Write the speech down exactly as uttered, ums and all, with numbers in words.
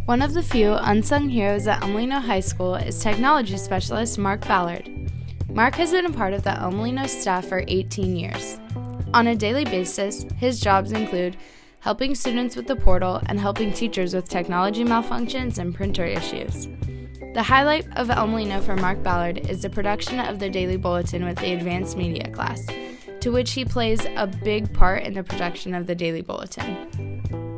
One of the few unsung heroes at Molino High School is technology specialist Mark Ballard. Mark has been a part of the Molino staff for eighteen years. On a daily basis, his jobs include helping students with the portal and helping teachers with technology malfunctions and printer issues. The highlight of Molino for Mark Ballard is the production of the Daily Bulletin with the Advanced Media class, to which he plays a big part in the production of the Daily Bulletin.